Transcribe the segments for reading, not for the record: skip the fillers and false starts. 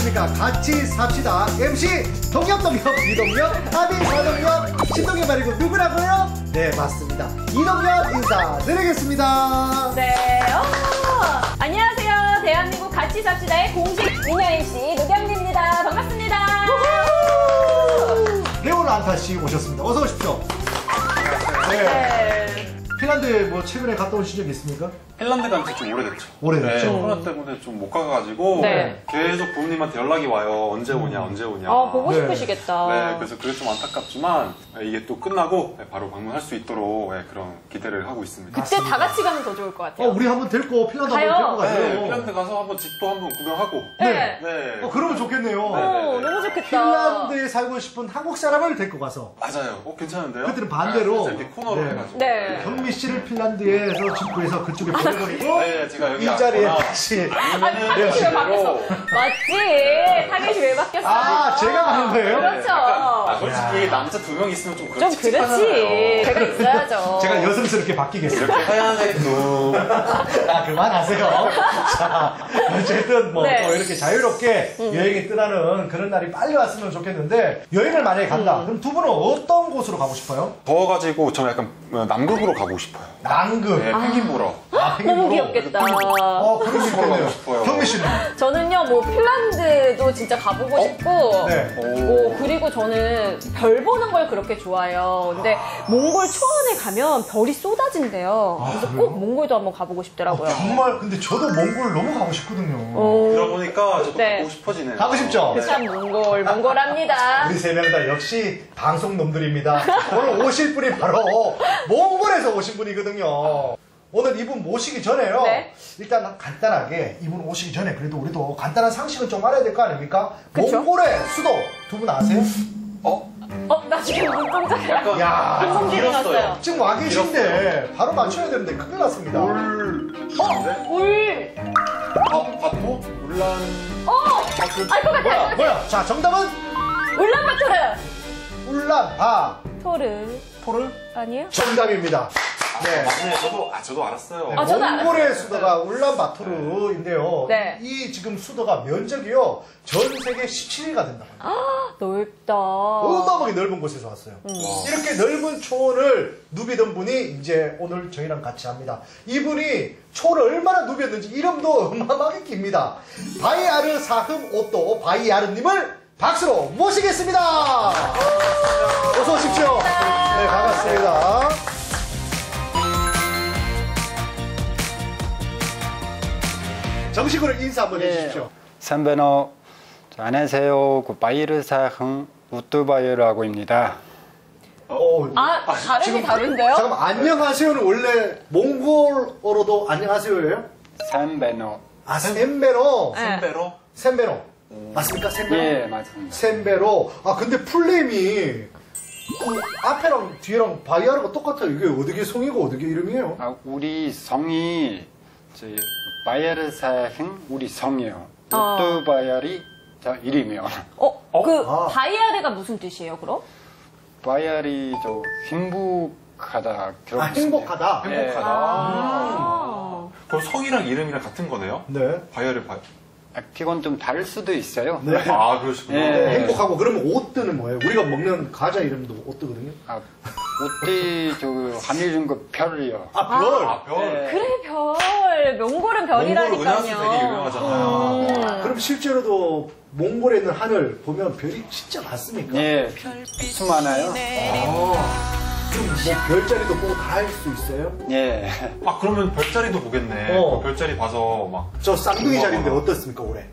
안녕하십니까. 같이 삽시다. MC 동엽, 이동엽, 아비 사동엽, 신동엽 아니고 누구라고요? 네, 맞습니다. 이동엽 인사드리겠습니다. 네. 안녕하세요. 대한민국 같이 삽시다의 공식 미녀 MC 노경미입니다. 반갑습니다. 레오나 안타 씨 오셨습니다. 어서 오십시오. 네. 핀란드에 뭐 최근에 갔다 오신 적 있습니까? 핀란드 간 지 좀 오래됐죠. 오래됐죠? 네, 코로나 때문에 좀 못 가가지고 네. 계속 부모님한테 연락이 와요. 언제 오냐, 언제 오냐. 보고 네. 싶으시겠다. 네, 그래서 그게 좀 안타깝지만 이게 또 끝나고 바로 방문할 수 있도록 그런 기대를 하고 있습니다. 그때 다 같이 가면 더 좋을 것 같아요. 우리 한번 데리고 핀란드 한번 데리고 가세요. 네, 핀란드 가서 한번 집도 한번 구경하고. 네. 네. 그러면 좋겠네요. 네. 너무 좋겠다. 핀란드에 살고 싶은 한국 사람을 데리고 가서. 맞아요. 괜찮은데요? 그때는 반대로. 이렇게 코너로 네. 해가지고. 네. 경미 씨를 핀란드에서 집구해서 그쪽에 보내버리고 네, 제가 여기 이 자리에 왔거나 다시. 타겟이 왜 바뀌었어? 맞지? 타겟이 왜 바뀌었어? 아, 제가 가는 거예요? 그렇죠. 솔직히 남자 2명 있으면 좀 좀 그렇지. 찝찝하잖아요. 제가 있어야죠. 제가 여성스럽게 바뀌겠어요. 이렇게 하얀색 눈. 그만하세요. 자, 어쨌든 뭐 네. 또 이렇게 자유롭게 여행이 떠나는 그런 날이 빨리 왔으면 좋겠는데 여행을 만약에 간다. 그럼 두 분은 어떤 곳으로 가고 싶어요? 더워가지고 저는 약간 남극으로 가고 싶어요. 남극. 네, 펭귄 보러. 너무 귀엽겠다. 그럴 수 가고 있겠네요. 싶어요. 경미 씨는? 저는요, 뭐 핀란드도 진짜 가보고 싶고, 네. 그리고 저는 별 보는 걸 그렇게 좋아해요. 근데 몽골 초원에 가면 별이 쏟아진대요. 그래서 꼭 몽골도 한번 가보고 싶더라고요. 정말 근데 저도 몽골 너무 가고 싶거든요. 들어보니까 저도 네. 가고 싶어지네요. 가고 싶죠? 참 몽골합니다. 우리 세 명 다 역시 방송 놈들입니다. 오늘 오실 분이 바로 몽골에서 오신 분이거든요. 오늘 이분 모시기 전에요. 네. 일단 간단하게 이분 오시기 전에 그래도 우리도 간단한 상식은 좀 알아야 될 거 아닙니까? 그쵸? 몽골의 수도 두 분 아세요? 나 지금 눈동자가 약간 야, 손질이 길었어요. 났어요. 지금 와 계신데 바로 맞춰야 되는데 큰일 났습니다. 울. 바토? 울란. 알 것 같아. 뭐야? 자, 정답은 울란바토르. 울란바 토르 아니에요? 정답입니다. 네. 맞네. 저도 알았어요. 아, 저도 몽골의 알았어요. 수도가 울란바토르인데요. 네. 이 지금 수도가 면적이요. 전 세계 17위가 된다고 합니다. 넓다. 어마어마하게 넓은 곳에서 왔어요. 이렇게 넓은 초원을 누비던 분이 이제 오늘 저희랑 같이 합니다. 이분이 초원을 얼마나 누볐는지 이름도 어마어마하게 깁니다. 바이아르 사흠 오또 바이아르님을 박수로 모시겠습니다. 어서 오십시오. 네, 반갑습니다. 정식으로 인사 한번 해주십시오. 선배노 안녕하세요. 바이르사흥 우뚜바이르라고 입니다. 다른데요? 잠깐만, 안녕하세요는 원래 몽골어로도 안녕하세요예요? 선배노. 셈베로. 네. 선배로? 셈베로. 맞습니까? 셈베로? 예, 맞습니다. 셈베로. 근데 풀네임이 앞에랑 뒤에랑 바이아르가 똑같아요. 이게 어떻게 성이고 어떻게 이름이에요? 우리 성이 바이르사흥 우리 성이에요. 우뚜바이르이 저 이름이요. 바이아르가 무슨 뜻이에요, 그럼? 바이르이 저 행복하다. 그런 행복하다. 행복하다. 그럼 성이랑 이름이랑 같은 거네요? 네. 바이아르 그건 좀 다를 수도 있어요. 네. 그러시구나. 네. 행복하고 그러면 오뜨는 뭐예요? 우리가 먹는 과자 이름도 오뜨거든요. 우띠 저 하늘인 거 별이요. 별. 별. 그래, 별. 몽골은 몽골 은하수 별이라니까요. 되게 유명하잖아요. 그럼 실제로도 몽골에 있는 하늘 보면 별이 진짜 많습니까? 예, 수많아요. 그럼 뭐 별자리도 보고 다 할 수 있어요? 예. 그러면 별자리도 보겠네. 그 별자리 봐서 막. 저 쌍둥이 자리인데 어떻습니까 올해?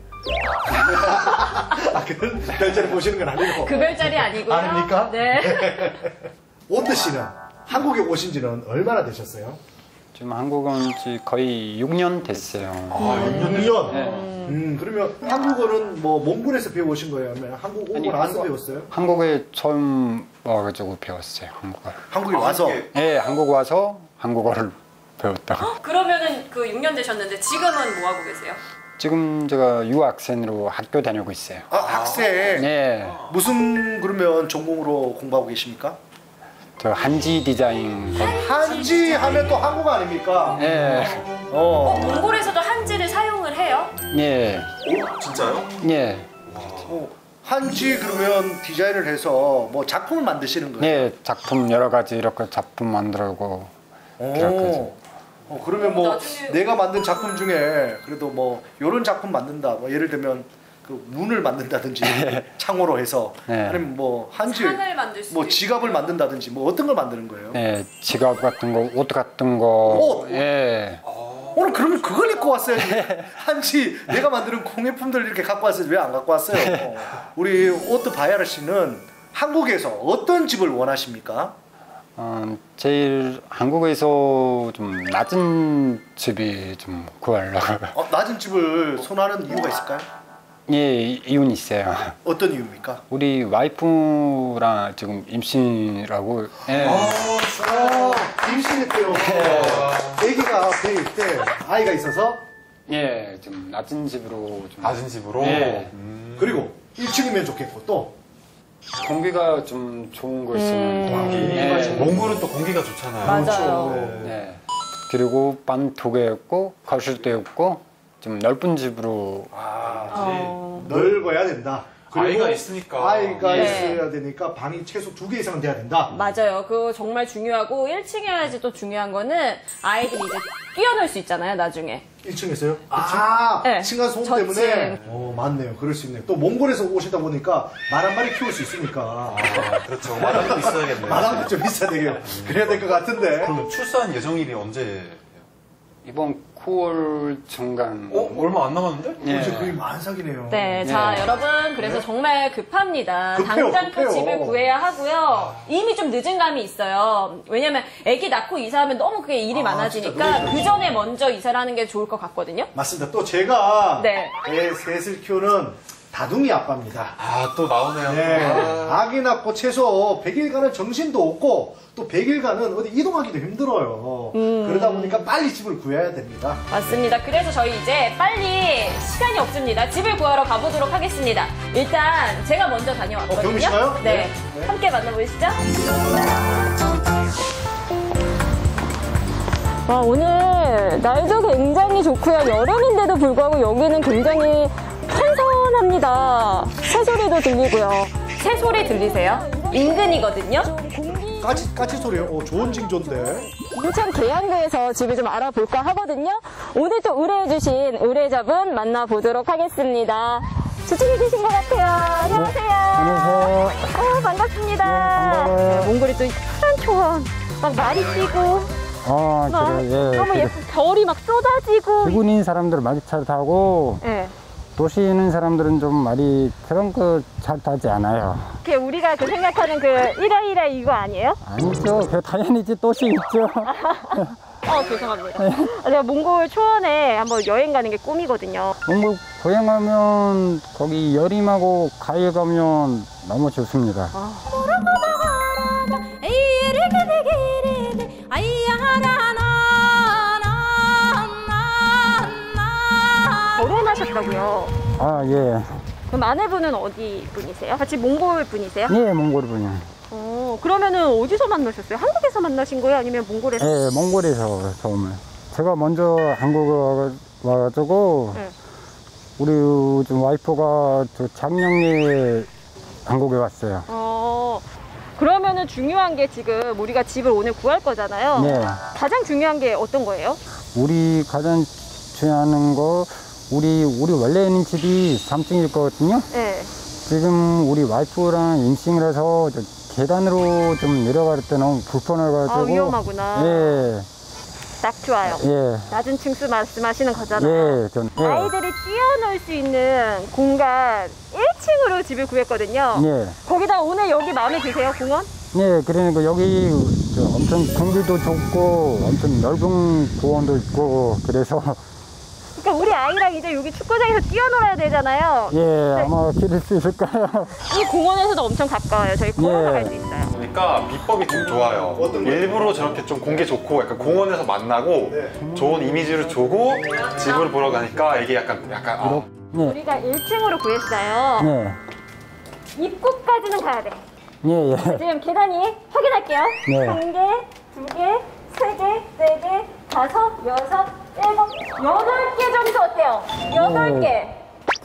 그런 별자리 보시는 건 아니고. 그 별자리 아니고요. 아닙니까? 네. 오뜨 씨는 한국에 오신 지는 얼마나 되셨어요? 지금 한국은 거의 6년 됐어요. 6년? 네. 그러면 한국어는 뭐 몽골에서 배워오신 거예요? 아니면 한국 오고 나서 배웠어요? 한국에 처음 와가지고 배웠어요, 한국어를. 한국에 와서? 예, 한국 와서 한국어를 배웠다고. 그러면은 그 6년 되셨는데 지금은 뭐 하고 계세요? 지금 제가 유학생으로 학교 다니고 있어요. 학생? 네. 무슨 그러면 전공으로 공부하고 계십니까? 저 한지 디자인. 한지 하면 또 한국 아닙니까? 예. 몽골에서도 한지를 사용을 해요? 예. 오, 진짜요? 예. 한지 그러면 디자인을 해서 뭐 작품을 만드시는 거예요? 네, 작품 여러 가지 이렇게 작품 만들고 그렇게. 그러면 뭐 나중에- 내가 만든 작품 중에 그래도 뭐 이런 작품 만든다. 뭐 예를 들면 그 문을 만든다든지 창호로 해서 네. 아니면 뭐 한지 창을 만들 수도 뭐 지갑을 만든다든지 뭐 어떤 걸 만드는 거예요? 네, 지갑 같은 거, 옷 같은 거. 옷? 예. 오늘 그러면 그걸 입고 왔어야지. 한지 내가 만드는 공예품들 이렇게 갖고 왔어야지 왜 안 갖고 왔어요? 우리 오토 바야르 씨는 한국에서 어떤 집을 원하십니까? 제일 한국에서 좀 낮은 집이 좀 구하려고. 낮은 집을 선호하는 이유가 있을까요? 예, 이유는 있어요. 어떤 이유입니까? 우리 와이프랑 지금 임신이라고. 예. 임신했대요. 아기가 배일 때 아이가 있어서 예, 좀 낮은 집으로 좀. 낮은 집으로. 예. 그리고 1층이면 좋겠고 또 공기가 좀 좋은 거 있으면. 예. 몽골은 또 공기가 좋잖아요. 맞아요. 네. 그리고 방 두 개 있고 거실도 있고 좀 넓은 집으로. 넓어야 된다. 그리고 아이가 있으니까. 아이가 네. 있어야 되니까 방이 최소 2개 이상은 돼야 된다. 맞아요. 그거 정말 중요하고 1층이어야지 또 중요한 거는 아이들이 이제 뛰어놀 수 있잖아요, 나중에. 1층에서요? 네. 층간 소음 저층. 때문에. 맞네요. 그럴 수 있네요. 또 몽골에서 오시다 보니까 말 한 마리 키울 수 있으니까. 그렇죠. 마당도 있어야겠네요. 마당도 좀 있어야 되게요. 그래야 될 것 같은데. 그럼 출산 예정일이 언제? 이번 9월 중간. 얼마 안 남았는데? 예. 이제 거의 만삭이네요. 네, 자 여러분 그래서 정말 급합니다. 급해요, 당장 또 급해요. 집을 구해야 하고요. 이미 좀 늦은 감이 있어요. 왜냐면 아기 낳고 이사하면 너무 그게 일이 많아지니까 그 전에 먼저 이사를 하는 게 좋을 것 같거든요. 맞습니다. 또 제가 네. 애 셋을 키우는 다둥이 아빠입니다. 또 나오네요. 네. 아기 낳고 최소 100일간은 정신도 없고 또 100일간은 어디 이동하기도 힘들어요. 그러다 보니까 빨리 집을 구해야 됩니다. 맞습니다. 그래서 저희 이제 빨리 시간이 없습니다. 집을 구하러 가보도록 하겠습니다. 일단 제가 먼저 다녀왔거든요. 경미 씨가요? 네. 네. 함께 만나보시죠. 오늘 날도 굉장히 좋고요. 여름인데도 불구하고 여기는 굉장히 선선합니다. 새소리도 들리고요. 새소리 들리세요? 인근이거든요. 까치 소리요? 좋은 징조인데. 인천 계양구에서 집을 좀 알아볼까 하거든요. 오늘 또 의뢰해주신 의뢰자분 만나보도록 하겠습니다. 저쪽에 계신 것 같아요. 안녕하세요. 안녕하세요. 반갑습니다. 반가워요. 몽골이 또 푸른 초원, 막 말이 뛰고, 막 그래, 예. 너무 예쁜 별이 막 쏟아지고. 외국인 사람들 많이 잘 타고 네. 도시에 있는 사람들은 좀 많이 그런 거 잘 타지 않아요. 그게 우리가 그 생각하는 그 이라이라 이거 아니에요? 아니죠. 그 당연히지 도시 있죠. 죄송합니다. 제가 몽골 초원에 한번 여행 가는 게 꿈이거든요. 몽골 고향 가면 거기 여림하고 가을 가면 너무 좋습니다. 결혼하셨다고요? 예. 그럼 아내분은 어디 분이세요? 같이 몽골 분이세요? 예, 몽골 분이요. 그러면은 어디서 만나셨어요? 한국에서 만나신 거예요? 아니면 몽골에서? 예, 몽골에서 처음에. 제가 먼저 한국에 와가지고 네. 우리 좀 와이프가 저 작년에 한국에 왔어요. 그러면은 중요한 게 지금 우리가 집을 오늘 구할 거잖아요. 네. 가장 중요한 게 어떤 거예요? 우리 가장 중요한 거 우리 원래 있는 집이 3층일 거거든요. 네. 지금 우리 와이프랑 임신을 해서 저 계단으로 좀 내려갈 때 너무 불편해가지고. 위험하구나. 예, 딱 좋아요. 예, 낮은 층수 말씀하시는 거잖아요. 예. 아이들이 뛰어놀 수 있는 공간 1층으로 집을 구했거든요. 예. 거기다 오늘 여기 마음에 드세요, 공원? 예, 그러니까 여기 저 엄청 공기도 좋고 엄청 넓은 공원도 있고 그래서 그러니까 우리 아이랑 이제 여기 축구장에서 뛰어놀아야 되잖아요. 예, 아마 기를 수 있을까요? 이 공원에서도 엄청 가까워요. 저희 걸어서 예. 갈 수 있어요. 그러니까 비법이 좀 좋아요. 어떤 거요? 일부러 저렇게 좀 공기 좋고 약간 공원에서 만나고 네. 좋은 이미지를 주고 집을 보러 가니까 이게 약간 예, 우리가 1층으로 구했어요. 예, 입구까지는 가야 돼. 예, 예. 지금 계단이 확인할게요. 네. 1개, 2개, 3개, 4개, 5, 6, 7, 8개 정도 어때요? 8개.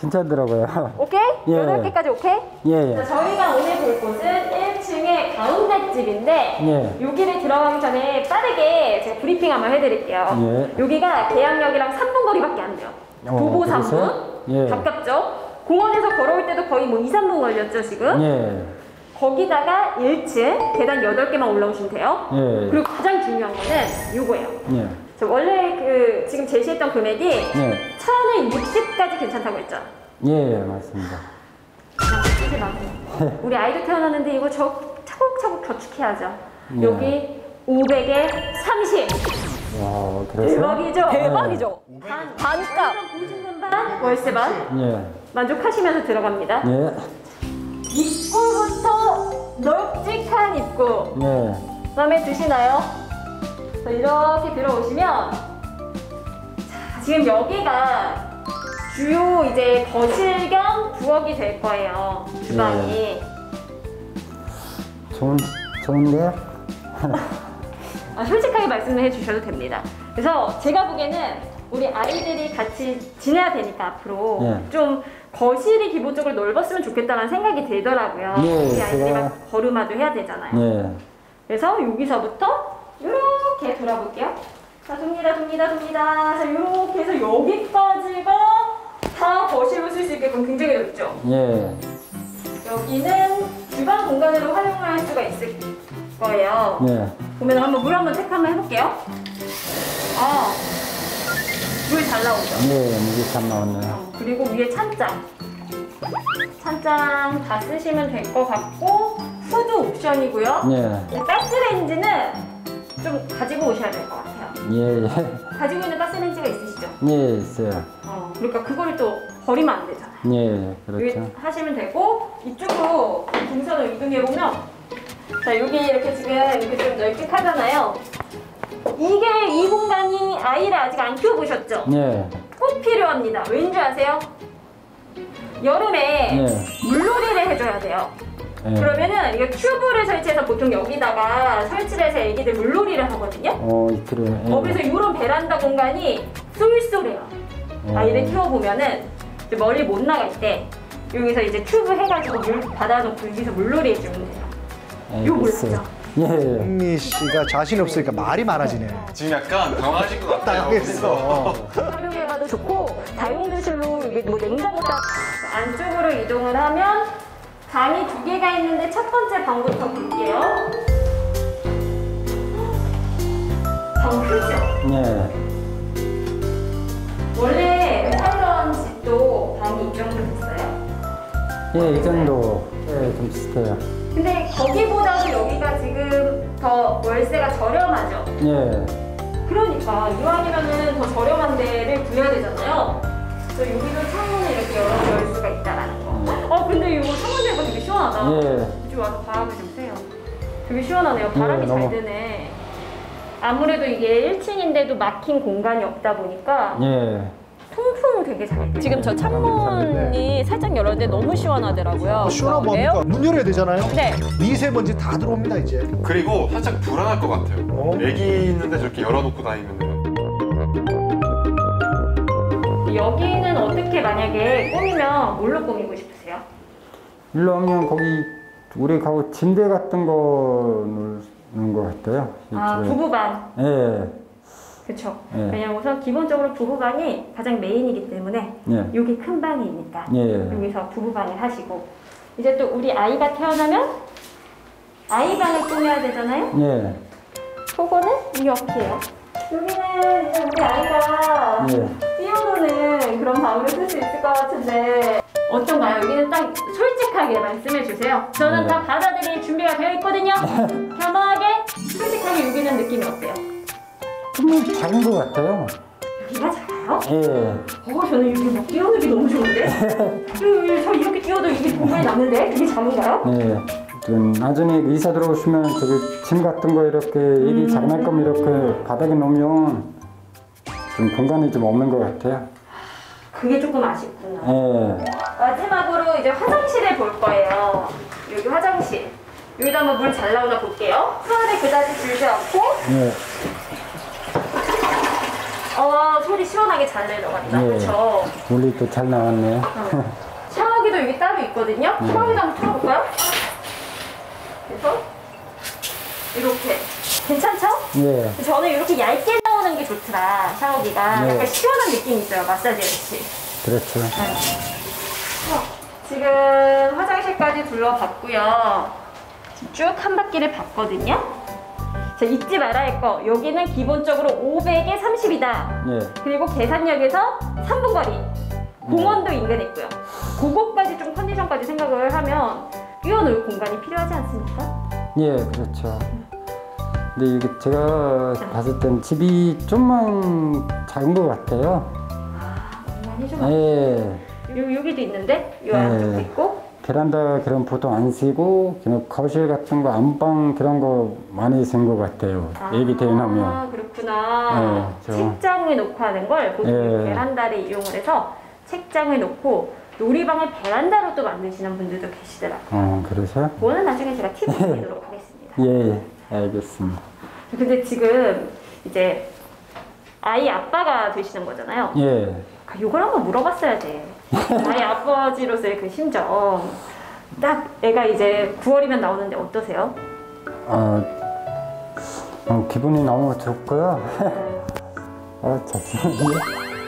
괜찮더라고요. 오케이? 예. 8개까지 오케이? 예, 자, 예. 저희가 오늘 볼 곳은 1층의 가운데 집인데 예. 여기를 들어가기 전에 빠르게 제가 브리핑 한번 해드릴게요. 예. 여기가 계양역이랑 3분 거리밖에 안 돼요. 도보 3분. 그러세요? 예. 가깝죠? 공원에서 걸어올 때도 거의 뭐 2, 3분 걸렸죠, 지금? 예. 거기다가 1층 계단 8개만 올라오시면 돼요. 예. 그리고 가장 중요한 거는 요거예요. 예. 저 원래 그 지금 제시했던 금액이 예. 1060까지 괜찮다고 했죠? 예, 맞습니다. 그냥 쓰지 마세요. 우리 아이도 태어났는데 이거 차곡차곡 저축해야죠. 예. 여기 500에 30. 와, 그래서? 대박이죠? 대박이죠? 반값. 보증금 반, 월세 반. 예. 만족하시면서 들어갑니다. 예. 입구부터 널찍한 입구. 예. 마음에 드시나요? 자, 이렇게 들어오시면 자, 지금 여기가 주요 이제 거실 겸 부엌이 될 거예요. 주방이. 좋은데요? 솔직하게 말씀을 해주셔도 됩니다. 그래서 제가 보기에는 우리 아이들이 같이 지내야 되니까 앞으로 예. 좀 거실이 기본적으로 넓었으면 좋겠다는 생각이 들더라고요. 예, 우리 아이들이 제가- 막 걸음마도 해야 되잖아요. 예. 그래서 여기서부터 이렇게 돌아볼게요. 자, 돕니다. 자, 이렇게 해서 여기까지가 다 거실로 쓸 수 있게끔 굉장히 넓죠. 예. 여기는 주방 공간으로 활용을 할 수가 있을 거예요. 예. 보면 한번 물 한번 체크 한번 해볼게요. 물 잘 나오죠. 예, 무게 참 나왔네요. 그리고 위에 찬장 다 쓰시면 될 것 같고 후드 옵션이고요. 예. 가스레인지는 좀 가지고 오셔야 될 것 같아요. 예, 예. 가지고 있는 가스레인지가 있으시죠? 예, 있어요. 그러니까 그거를 또 버리면 안 되잖아요. 예, 여기 그렇죠. 하시면 되고 이쪽으로 동선을 이동해 보면 자 여기 이렇게 지금 이렇게 좀 널찍하잖아요. 이게 이 공간이 아이를 아직 안 키워보셨죠? 예. 꼭 필요합니다. 왠지 아세요? 여름에 예. 물놀이를 해줘야 돼요. 예. 그러면은 이게 튜브를 설치해서 보통 여기다가 설치를 해서 애기들 물놀이를 하거든요. 이틀에. 예. 그래서 이런 베란다 공간이 쏠쏠해요. 아이를 키워보면은 이제 멀리 못 나갈 때 여기서 이제 튜브 해가지고 물 받아놓고 여기서 물놀이 해주면 돼요. 예, 이거 몰랐죠? 있어요. 예. 흥미 씨가 자신 없으니까 말이 많아지네. 지금 약간 당황하신 것 같아요. 당황했어. 활용해봐도 좋고 다용도실로 이게 뭐 냉장고다 안쪽으로 이동을 하면 방이 2개가 있는데 첫 번째 방부터 볼게요. 방 크죠? 예. 원래 살던 집도 방이 이 정도 됐어요. 예, 이 정도. 예, 좀 비슷해요. 근데 거기보다도 여기가 지금 더 월세가 저렴하죠? 예. 그러니까 이왕이면은 더 저렴한 데를 구해야 되잖아요. 그래서 여기도 창문을 이렇게 열어 수가 있다라는 거. 근데 이거 창문 열고 되게 시원하다. 예. 이쪽 와서 바람을 좀 쐬요. 되게 시원하네요. 바람이 예, 잘 너무. 드네. 아무래도 이게 1층인데도 막힌 공간이 없다 보니까 예. 통풍 되게 잘 돼요. 지금 저 창문이 살짝 열었는데 너무 시원하더라고요. 시원한 뭡니까? 문 열어야 되잖아요. 네. 미세먼지 다 들어옵니다 이제. 그리고 살짝 불안할 것 같아요. 어? 애기 있는데 저렇게 열어놓고 다니면 여기는 어떻게 만약에 꾸미면 뭘로 꾸미고 싶으세요? 일로 오면 거기 우리 가고 침대 같은 거 놓는 것 같아요. 이쪽에. 부부방. 예. 그쵸. 예. 왜냐면 우선 기본적으로 부부방이 가장 메인이기 때문에 예. 여기 큰 방이니까 예. 여기서 부부방을 하시고 이제 또 우리 아이가 태어나면 아이방을 꾸며야 되잖아요. 예. 그거는 이 옆이에요. 여기는 이제 우리 아이가 예. 뛰어노는 그런 방으로 쓸 수 있을 것 같은데 어떤가요? 여기는 딱 솔직하게 말씀해 주세요. 저는 네. 다 받아들일 준비가 되어 있거든요. 겸허하게 솔직하게 여기는 느낌이 어때요? 좀 작은 것 같아요. 여기가 작아요? 예. 저는 이렇게 막 뛰어놀기 너무 좋은데? 저 이렇게 뛰어도 이게 공간이 남는데? 되게 작은가요? 예. 나중에 의사 들어오시면 저기 짐 같은 거 이렇게 애기 장난감 이렇게 바닥에 놓으면 좀 공간이 좀 없는 것 같아요. 그게 조금 아쉽구나. 예. 마지막으로 이제 화장실을 볼 거예요. 여기 화장실. 여기도 한번 물 잘 나오나 볼게요. 수압에 그다지 줄지 않고 예. 소리 시원하게 잘 내려간다. 예. 그렇죠. 물리도 잘 나왔네. 샤워기도 여기 따로 있거든요. 샤워기도 한번 틀어볼까요? 그래서 이렇게 괜찮죠? 예. 저는 이렇게 얇게 나오는 게 좋더라. 샤워기가 네. 약간 시원한 느낌이 있어요. 마사지 같이. 그렇죠. 지금 화장실까지 둘러봤고요. 쭉 한 바퀴를 봤거든요. 자, 잊지 말아야 할 거. 여기는 기본적으로 500에 30이다. 예. 그리고 계산역에서 3분 거리. 공원도 인근에 있고요. 그거까지 좀 컨디션까지 생각을 하면 뛰어놀 공간이 필요하지 않습니까? 예, 그렇죠. 근데 이게 제가 봤을 땐 집이 좀만 작은 것 같아요. 공간이 좀 예. 여기도 있는데 이 안쪽도 있고. 베란다 그런 보통 안 쓰고 그냥 거실 같은 거 안방 그런 거 많이 쓴 것 같아요. 애기 태어나면. 그렇구나. 저- 책장을 놓고 하는 걸 보통 예. 베란다를 이용을 해서 책장을 놓고 놀이방을 베란다로 또 만드시는 분들도 계시더라고요. 그래서? 그거는 나중에 제가 팁을 드리도록 하겠습니다. 예, 알겠습니다. 근데 지금 이제 아이 아빠가 되시는 거잖아요. 예. 이걸 한번 물어봤어야 돼. 아이 아버지로서의 그 심정. 딱 애가 이제 9월이면 나오는데 어떠세요? 기분이 너무 좋고요. 잠시만요.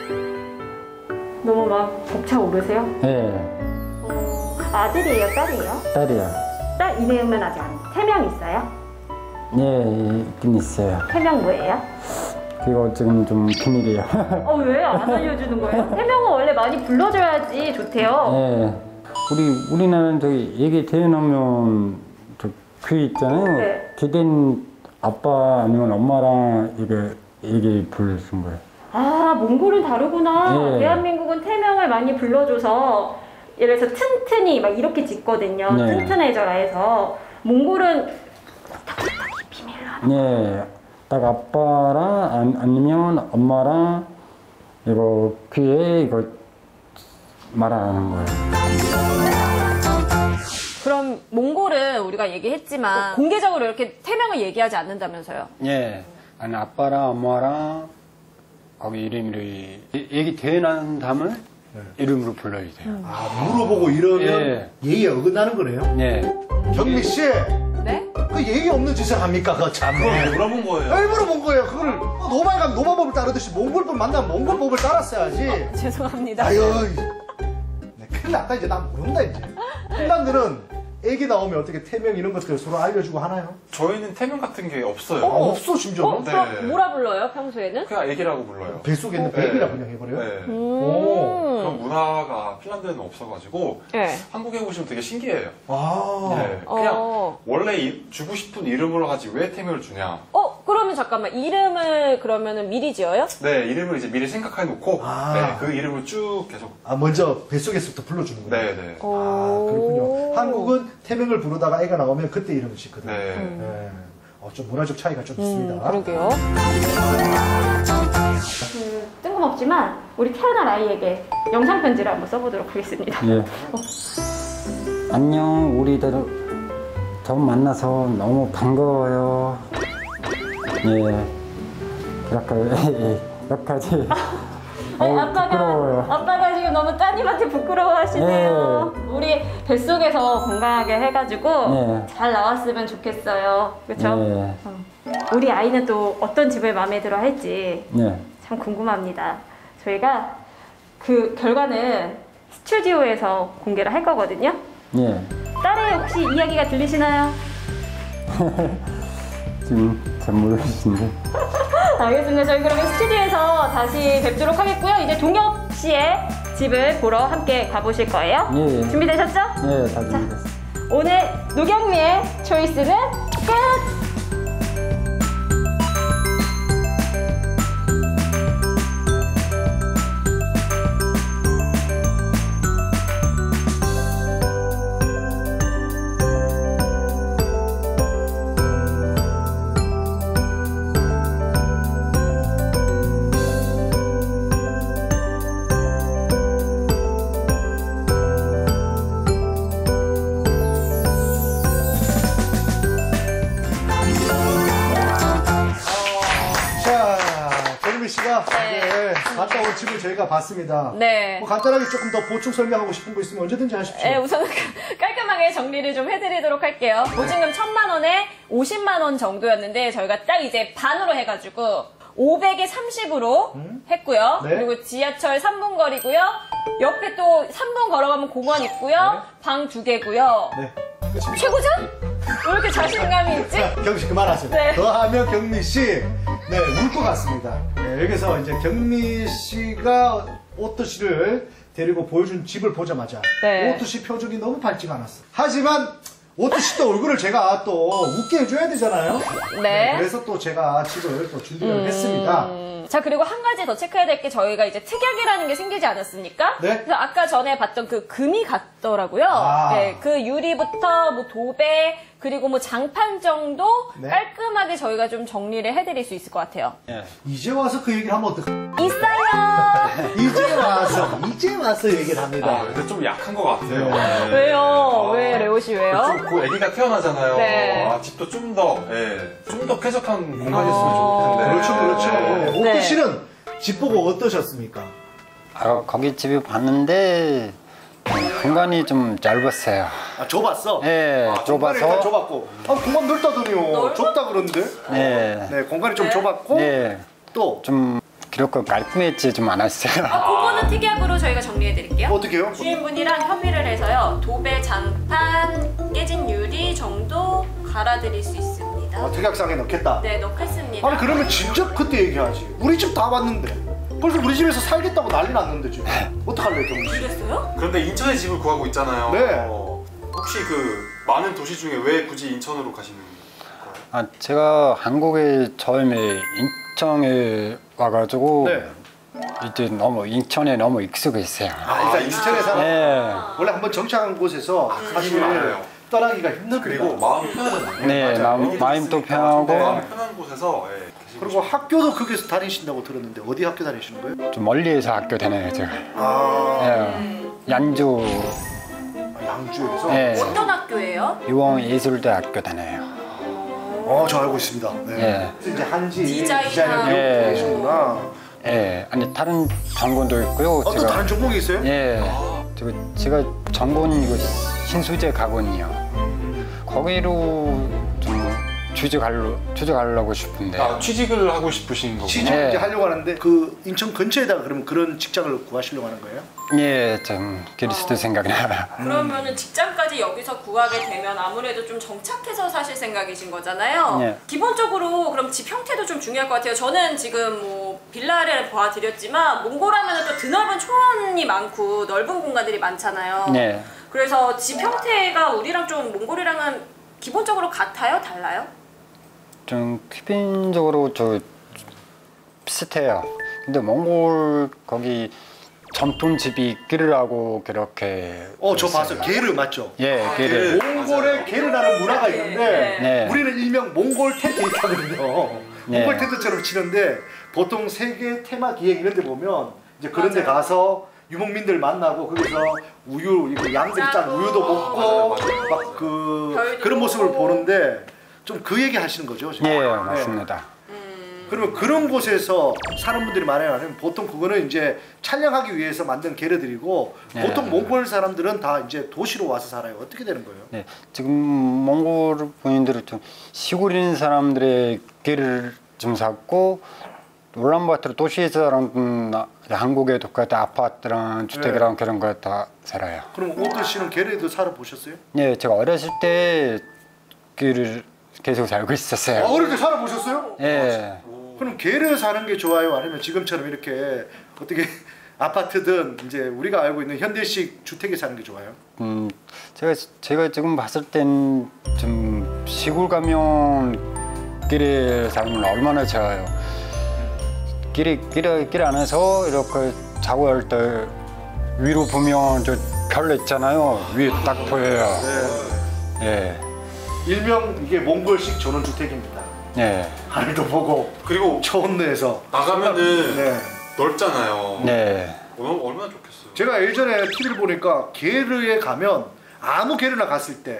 너무 막 벅차오르세요? 예, 아들이에요? 딸이에요? 딸이요. 딸 이름은 아직 안 태명 있어요? 예, 있긴 있어요. 태명 뭐예요? 그거 지금 좀 비밀이에요. 왜 안 알려주는 거예요? 태명은 원래 많이 불러줘야지 좋대요. 예. 우리나라는 저기 얘기 태어나면 그 있잖아요. 네. 기댄 아빠 아니면 엄마랑 이게 얘기 부르신 거예요. 몽골은 다르구나. 네. 대한민국은 태명을 많이 불러줘서 예를 들어서 튼튼이 막 이렇게 짓거든요. 네. 튼튼해져라 해서 몽골은 비밀로 예. 딱 아빠랑 아니면 엄마랑 이거 귀에 이거 말하는 거예요. 그럼 몽골은 우리가 얘기했지만 공개적으로 이렇게 태명을 얘기하지 않는다면서요? 예. 아니 아빠랑 엄마랑 거기 이름으로 얘기 태어난 다음에 이름으로 불러야 돼요. 물어보고 이러면 예. 예의에 어긋나는 거네요. 예. 경미 씨, 네? 그 예의 없는 짓을 합니까? 그거 참. 왜 물어본 거예요? 왜 물어본 거예요? 그걸 노바에 가면 노바법을 따르듯이 몽골법 만나면 몽골법을 따랐어야지. 죄송합니다. 아유, 네, 큰일 났다 이제. 나 모른다 이제. 핀란드는 애기 나오면 어떻게 태명 이런 것들 서로 알려주고 하나요? 저희는 태명 같은 게 없어요. 없어 심지어. 네. 그럼 뭐라 불러요, 평소에는? 그냥 애기라고 불러요. 뱃속에 있는 네. 베이비라 그냥 해버려요. 네. 오. 그런 문화가 핀란드에는 없어가지고 네. 한국에 오시면 되게 신기해요. 아. 네. 그냥 어. 원래 주고 싶은 이름으로 하지 왜 태명을 주냐. 그러면 잠깐만. 이름을 그러면은 미리 지어요? 네, 이름을 이제 미리 생각해 놓고 아. 네, 그 이름을 쭉 계속. 먼저 뱃속에서부터 불러주는 거예요. 네, 네. 그렇군요. 한국은 태명을 부르다가 애가 나오면 그때 이름을 짓거든요. 네. 네. 좀 문화적 차이가 좀 있습니다. 그러게요. 뜬금없지만 우리 태어날 아이에게 영상 편지를 한번 써보도록 하겠습니다. 예. 안녕, 우리들 처음 만나서 너무 반가워요. 예. 여기까지. 아빠가 지금 너무 따님한테 부끄러워하시네요. 우리 뱃속에서 건강하게 해가지고 네. 잘 나왔으면 좋겠어요. 그렇죠? 네. 우리 아이는 또 어떤 집을 마음에 들어 할지 네. 참 궁금합니다. 저희가 그 결과는 스튜디오에서 공개를 할 거거든요. 예. 딸의 혹시 이야기가 들리시나요? 지금 잘 모르시는데. 알겠습니다. 저희 그러면 스튜디오에서 다시 뵙도록 하겠고요. 이제 동엽 씨의 집을 보러 함께 가보실 거예요. 예. 준비되셨죠? 예, 다 준비됐습니다. 오늘 노경미의 초이스는 끝! 집을 저희가 봤습니다. 네. 뭐 간단하게 조금 더 보충 설명하고 싶은 거 있으면 언제든지 하십시오. 네, 우선 깔끔하게 정리를 좀 해드리도록 할게요. 보증금 1,000만 원에 50만 원 정도였는데 저희가 딱 이제 반으로 해가지고 500에 30으로 했고요. 네. 그리고 지하철 3분 거리고요. 옆에 또 3분 걸어가면 공원 있고요. 방 2개고요. 네. 최고죠? 왜 이렇게 자신감이 있지? 경미 씨 그만하세요. 네. 더하면 경미 씨, 네, 울 것 같습니다. 네, 여기서 이제 경미 씨가 오토 씨를 데리고 보여준 집을 보자마자 네. 오토 씨 표정이 너무 밝지가 않았어. 하지만 오토 씨 또 얼굴을 제가 또 웃게 해줘야 되잖아요. 네. 그래서 또 제가 집을 또 준비를 했습니다. 자, 그리고 한 가지 더 체크해야 될 게 저희가 이제 특약이라는 게 생기지 않았습니까? 네. 그래서 아까 전에 봤던 그 금이 같더라고요. 아. 네, 그 유리부터 뭐 도배, 그리고 뭐 장판 정도 네. 깔끔하게 저희가 좀 정리를 해드릴 수 있을 것 같아요. 이제 와서 그 얘기를 하면 어떡해? 있어요! 이제 와서 얘기를 합니다. 아, 근데 좀 약한 것 같아요. 네. 왜요? 왜, 레오씨 왜요? 그 아기가 태어나잖아요. 네. 아, 집도 좀 더 쾌적한 공간이었으면 좋을 텐데. 그렇죠, 그렇죠. 오토 네. 씨는 집 보고 어떠셨습니까? 거기 집에 봤는데 공간이 좀 짧았어요. 아, 좁았어? 예, 공간이 일단 좁아서. 좁았고. 아, 공간 넓다더니요. 좁다 그러는데? 네, 네, 공간이 좀 좁았고. 네, 또, 좀 그렇고 깔끔했지 좀 않았어요. 그거는 특약으로 저희가 정리해드릴게요. 어떻게 해요? 주인분이랑 협의를 해서요. 도배, 장판, 깨진 유리 정도 갈아드릴 수 있습니다. 특약상에 넣겠다. 네, 넣겠습니다. 아니, 그러면 진짜 그때 얘기하지. 우리 집 다 봤는데. 벌써 우리 집에서 살겠다고 난리 났는데, 지금. 어떡할래요, 경훈 씨? 그랬어요? 그런데 인천에 집을 구하고 있잖아요. 네. 혹시 그 많은 도시 중에 왜 굳이 인천으로 가시는 거예요? 아, 제가 한국에 처음에 인천에 와가지고 네. 이제 너무 인천에 너무 익숙했어요. 일단 인천에 살아. 네, 원래 한번 정착한 곳에서 사실 많아요. 떠나기가 힘듭니다. 그리고 마음이 편하잖아요. 네, 마음도 편하고 마음이 편한 곳에서 계시고 그리고 학교도 거기서 다니신다고 들었는데 어디 학교 다니시는 거예요? 좀 멀리에서 학교 다녀요 제가. 아, 예, 양주 양주에서? 예, 어떤 학교예요? 유흥예술대학교 다녀요. 저 알고 있습니다. 네. 예, 이제 한지 디자이너. 디자이너 예. 계시구나. 예, 아니 다른 전공도 있고요. 또 다른 전공이 있어요? 예, 제가 전공 이거 신수재 가군이요. 거기로 좀 취직하려고 싶은데. 취직을 하고 싶으신 거군요. 취직 네. 이제 하려고 하는데 그 인천 근처에다가 그러면 그런 직장을 구하시려고 하는 거예요? 예, 좀 그리스도 생각이 나요. 그러면은 직장까지 여기서 구하게 되면 아무래도 좀 정착해서 사실 생각이신 거잖아요. 네. 기본적으로 그럼 집 형태도 좀 중요할 것 같아요. 저는 지금 뭐 빌라를 봐드렸지만 몽골하면 또 드넓은 초원이 많고 넓은 공간들이 많잖아요. 네, 그래서 집 형태가 우리랑 좀 몽골이랑은 기본적으로 같아요? 달라요? 좀 기본적으로 비슷해요. 근데 몽골 거기 전통집이 끼르라고 그렇게. 저 있어요. 봤어요. 게르 맞죠? 예, 끼르. 몽골에 게르라는 문화가 있는데 네. 우리는 일명 몽골 텐트 이렇게 하거든요. 네. 몽골 텐트처럼 치는데 보통 세계 테마 기획 이런 데 보면 이제 그런 데 맞아요. 가서 유목민들 만나고 거기서 우유, 이거 양들 짠 우유도 먹고 맞아요. 막 그 별도 그런 모습을 보고. 보는데 좀 그 얘기 하시는 거죠? 지금? 예, 네. 맞습니다. 그러면 그런 곳에서 사는 분들이 많아요. 아니면 보통 그거는 이제 촬영하기 위해서 만든 게르들이고 네. 보통 몽골 사람들은 다 이제 도시로 와서 살아요. 어떻게 되는 거예요? 네, 지금 몽골 본인들은 좀 시골인 사람들의 길을 좀 샀고 울란바토르 도시에서 사람은 한국의 똑같은 아파트랑 주택이랑 그런 거 다 살아요. 그럼 오토 씨는 게르에도 살아보셨어요? 네, 제가 어렸을 때 길을 계속 살고 있었어요. 어릴 때 살아보셨어요? 예, 그럼 게르 사는 게 좋아요? 아니면 지금처럼 이렇게 어떻게 아파트든 이제 우리가 알고 있는 현대식 주택에 사는 게 좋아요? 제가 지금 봤을 땐 좀 시골 가면 길에 살면 얼마나 좋아요. 길 안에서 이렇게 자고 할 때 위로 보면 저 별 있잖아요. 위에 딱 보여요. 네. 예, 일명 이게 몽골식 전원주택입니다. 예, 하늘도 보고 그리고 초원내에서 나가면은 네. 넓잖아요. 네. 얼마나 좋겠어요. 제가 예전에 TV를 보니까 게르에 가면 아무 게르나 갔을 때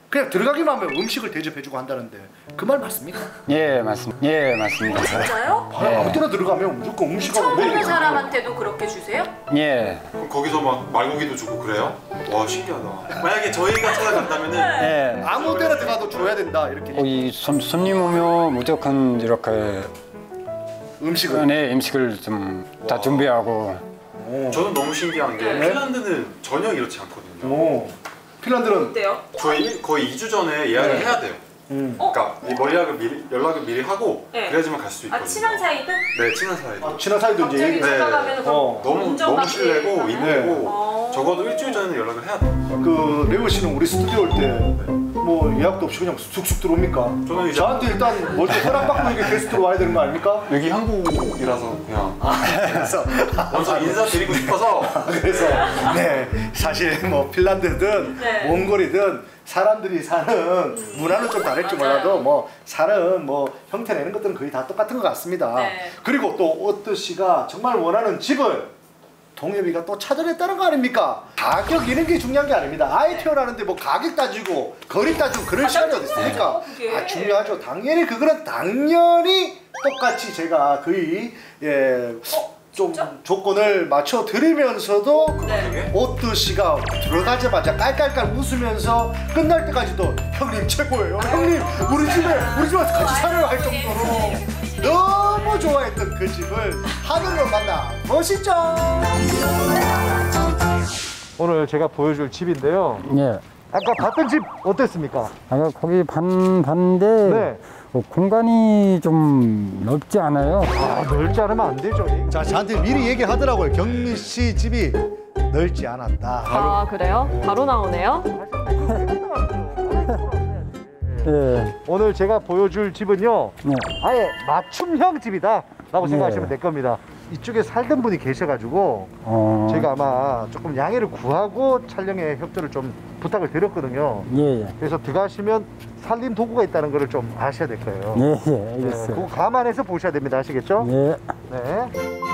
그냥 들어가기만 하면 음식을 대접해주고 한다는데 그 말 맞습니까? 예, 맞습니다. 예, 맞습니다. 진짜요? 아무 때나 들어가면 무조건 음식하고 처음 보는 먹이고. 사람한테도 그렇게 주세요? 예. 그럼 거기서 막 말고기도 주고 그래요? 와 신기하다. 만약에 저희가 찾아간다면은 예. 아무 때나 들어가도 줘야 된다 이렇게. 이 손님 오면 무조건 이렇게 음식을. 네, 음식을 좀 다 준비하고. 저는 너무 신기한 게 네? 핀란드는 전혀 이렇지 않거든요. 오. 핀란드는 어때요? 저희 거의 2주 전에 예약을 네. 해야 돼요. 그러니까 이 연락을 미리 하고 네. 그래야지만 갈 수 있거든요. 아 친한 사이도? 네, 친한 사이. 친한 사이도 이제 갑자기 얘기. 네. 찾아가면 너무 운전받기 실례고 하나요? 힘들고 적어도 일주일 전에는 연락을 해야 돼요. 그 레오 씨는 우리 스튜디오 올 때 뭐 예약도 없이 그냥 쑥쑥 들어옵니까? 저는 이제- 저한테 일단 먼저 허락받고 이게 게스트로 와야 되는 거 아닙니까? 여기 한국이라서 그냥 그래서 먼저 인사드리고 싶어서 그래서 네 사실 뭐 핀란드든 네. 몽골이든 사람들이 사는 문화는 좀 다를지 몰라도 뭐 사는 뭐 형태나 이런 것들은 거의 다 똑같은 것 같습니다. 네. 그리고 또 오뜨 씨가 정말 원하는 집을 동엽이가 또 찾아냈다는 거 아닙니까? 가격 이런 게 중요한 게 아닙니다. 아이 태어나는데 뭐 가격 따지고 거리 따지고 그럴 시간이 어디 있습니까? 그게. 아 중요하죠. 당연히 그거는 당연히 똑같이 제가 거의 좀 조건을 맞춰 드리면서도 네. 오뜨 씨가 들어가자마자 깔깔깔 웃으면서 끝날 때까지도 형님 최고예요. 형님 우리 집에 와서 같이 살아요 할 정도로 너무 좋아했던 그 집을 하늘로 만나 멋있죠. 오늘 제가 보여줄 집인데요. 예. 아까 봤던 집 어땠습니까? 아까 거기 봤는데 네. 공간이 좀 넓지 않아요. 아, 넓지 않으면 안 되죠. 자, 저한테 미리 얘기하더라고요. 경민 씨 집이 넓지 않았다. 아 그래요? 바로 나오네요. 예. 오늘 제가 보여줄 집은요. 네. 아예 맞춤형 집이다 라고 네. 생각하시면 될 겁니다. 이쪽에 살던 분이 계셔가지고 제가 아마 조금 양해를 구하고 촬영에 협조를 좀 부탁을 드렸거든요. 예, 예. 그래서 들어가시면 살림 도구가 있다는 것을 좀 아셔야 될 거예요. 예, 예, 네, 알겠어요. 그거 감안해서 보셔야 됩니다. 아시겠죠? 예. 네.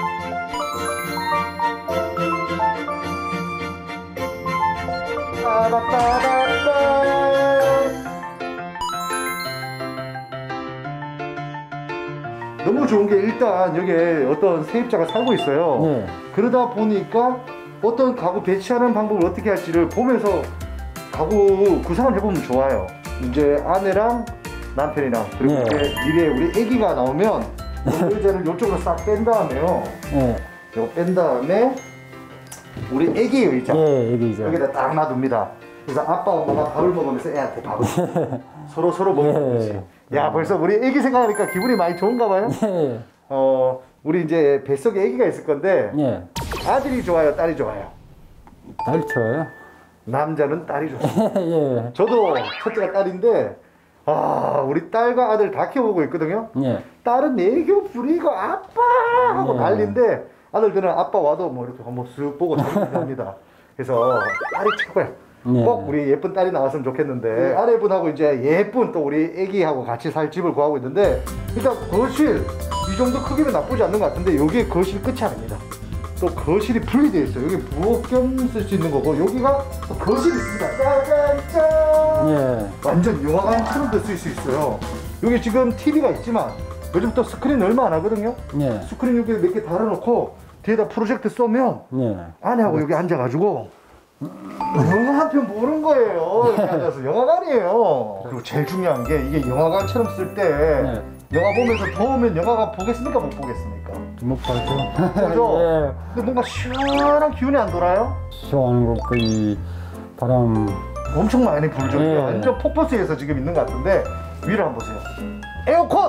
너무 좋은 게 일단 여기에 어떤 세입자가 살고 있어요. 네. 그러다 보니까 어떤 가구 배치하는 방법을 어떻게 할지를 보면서 가구 구상을 해보면 좋아요. 이제 아내랑 남편이랑 그리고 네. 이제 미래에 우리 아기가 나오면 의자를 이쪽으로 싹 뺀 다음에요. 예. 이거 뺀 다음에 우리 아기 의자 예, 여기죠. 여기다 딱 놔둡니다. 그래서 아빠 엄마가 밥을 먹으면서 애한테 밥을 서로 먹는 거지. 야 벌써 우리 아기 생각하니까 기분이 많이 좋은가 봐요. 예. 우리 이제 뱃속에 아기가 있을 건데 예. 아들이 좋아요, 딸이 좋아요? 날 쳐요. 남자는 딸이 좋습니다. 예. 저도 첫째가 딸인데 우리 딸과 아들 다 키워보고 있거든요. 예. 딸은 애교 부리고 아빠 하고 네. 난리인데 아들들은 아빠 와도 뭐 이렇게 한번 쓱 보고 합니다. 그래서 딸이 최고야. 네. 꼭 우리 예쁜 딸이 나왔으면 좋겠는데 아내분하고 이제 예쁜 또 우리 애기하고 같이 살 집을 구하고 있는데 일단 거실 이 정도 크기면 나쁘지 않는 것 같은데 여기에 거실 끝이 아닙니다. 또 거실이 분리되어 있어요. 여기 부엌 겸 쓸 수 있는 거고 여기가 또 거실이 있습니다. 짜잔짠. 예. 완전 영화관처럼도 쓸 수 있어요. 여기 지금 TV가 있지만 요즘 또 스크린 얼마 안 하거든요. 예. 스크린 여기 몇 개 달아놓고 뒤에다 프로젝트 쏘면 예. 아내하고 여기 앉아가지고 영화 한 편 보는 거예요. 이렇게 앉아서 영화관이에요. 그리고 제일 중요한 게 이게 영화관처럼 쓸 때 네. 영화 보면서 더우면 영화관 보겠습니까? 못 보겠습니까? 못 봐죠. 그죠? 예. 근데 뭔가 시원한 기운이 안 돌아요? 시원한 거 거의 바람. 엄청 많이 불죠. 네. 완전 폭포수에서 지금 있는 것 같은데 위를 한번 보세요. 에어컨!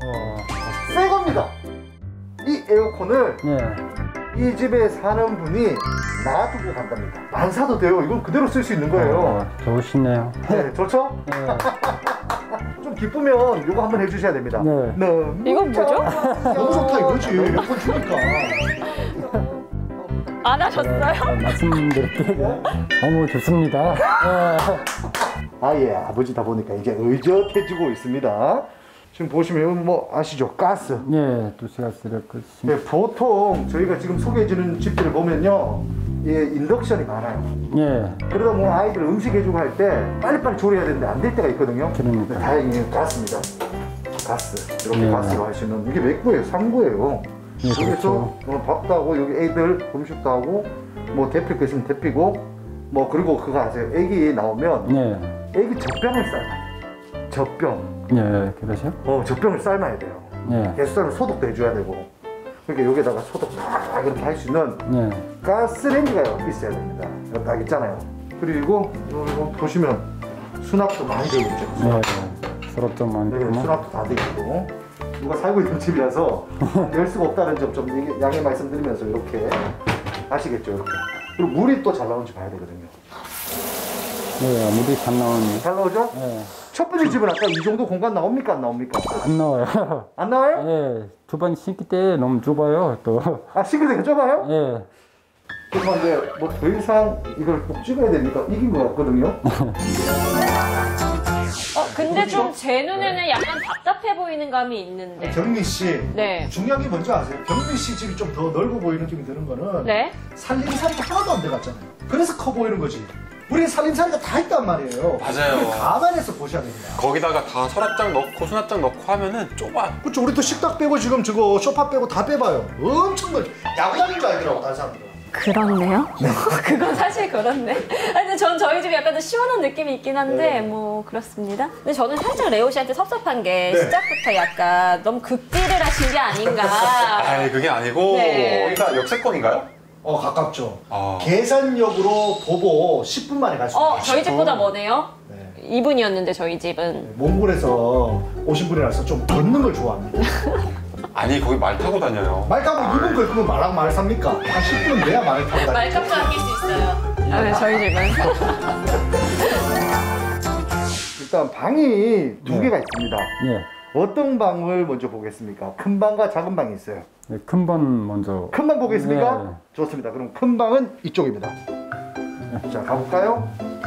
새 겁니다. 이 에어컨을 예. 이 집에 사는 분이 놔두고 간답니다. 안 사도 돼요. 이건 그대로 쓸 수 있는 거예요. 좋으시네요. 네, 좋죠? 예. 좀 기쁘면 이거 한번 해주셔야 됩니다. 네. 너무 이건 뭐죠? 너무 좋다 이거지. 에어컨 주니까. 안 하셨어요? 말씀드릴게요. 너무 좋습니다. 예. 아예 아버지다 보니까 이제 의젓해지고 있습니다. 지금 보시면 뭐 아시죠? 가스. 예, 도시가스를 그 네, 보통 저희가 지금 소개해주는 집들을 보면요 이게 인덕션이 많아요. 예. 그러다 보면 아이들 음식 해주고 할 때 빨리빨리 조리해야 되는데 안 될 때가 있거든요. 그러니까. 근데 다행히 가스입니다. 가스. 이렇게 예. 가스로 할 수 있는 이게 몇 구예요? 3구예요. 예, 그래서 그렇죠. 밥도 하고 여기 애들 음식도 하고 뭐 데필 거 있으면 데피고 뭐 그리고 그거 아세요? 애기 나오면 예. 애기 젖병을 삶아요. 젖병. 예, 그러죠? 젖병을 삶아야 돼요. 예. 개수살은 소독도 해줘야 되고. 그러니까 여기다가 소독 딱 이렇게 할 수 있는 예. 가스레인지가 있어야 됩니다. 이거 딱 있잖아요. 그리고 이거 보시면 수납도 많이 되어 있죠. 예. 서랍도 여기 많고. 수납도 다 되어 있고. 누가 살고 있는 집이라서 열 수가 없다는 점 좀 양해 말씀드리면서 이렇게 아시겠죠? 이렇게. 그리고 물이 또 잘 나오는지 봐야 되거든요. 예, 물이 잘 나오니. 잘 나오죠? 예. 첫 번째 집은 아까 이 정도 공간 나옵니까? 안 나옵니까? 안 나와요. 안 나와요? 예. 주방 씻기 때 너무 좁아요, 또. 아, 싱크대가 좁아요? 예. 그런데 뭐 더 이상 이걸 꼭 찍어야 됩니까? 이긴 것 같거든요. 근데 좀 제 눈에는 약간 답답해 보이는 감이 있는데. 경민 씨. 네. 중요한 게 뭔지 아세요? 경민 씨 집이 좀 더 넓어 보이는 느낌이 드는 거는 네. 살림살이가 하나도 안 들어갔잖아요. 그래서 커 보이는 거지. 우리 살림살이가 다 있단 말이에요. 맞아요. 그걸 감안해서 보셔야 됩니다. 거기다가 다 서랍장 넣고 수납장 넣고 하면은 좁아. 그렇죠. 우리 또 식탁 빼고 지금 저거 소파 빼고 다 빼봐요. 엄청 넓. 야구장인 줄 알더라고 다른 사람들은. 그렇네요. 그건 사실 그렇네. 아니, 근데 전 저희 집이 약간 좀 시원한 느낌이 있긴 한데, 뭐, 그렇습니다. 근데 저는 살짝 레오 씨한테 섭섭한 게, 네. 시작부터 약간 너무 극딜을 하신 게 아닌가. 아이 그게 아니고 네. 여기가 역세권인가요? 가깝죠. 아. 계산역으로 도보 10분 만에 갈 수 있어요. 저희 집보다 머네요? 네. 2분이었는데, 저희 집은. 몽골에서 오신 분이라서 좀 걷는 걸 좋아합니다. 아니 거기 말 타고 다녀요. 말 타고 2분 걸으면 말랑 말 삽니까? 한 10분 내야 말을 타고 다니죠. 말값도 아낄 수 있어요. 네, 저희 집은. 일단 방이 두 개가 있습니다. 예. 어떤 방을 먼저 보겠습니까? 큰 방과 작은 방이 있어요. 네, 큰 번 먼저. 큰 방 보겠습니까? 네. 좋습니다. 그럼 큰 방은 이쪽입니다. 자, 가볼까요?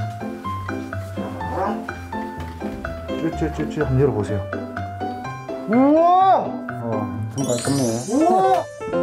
자, 쭈쭈쭈쭈 한번 열어보세요. 우와! 좀 깔끔해. 우와!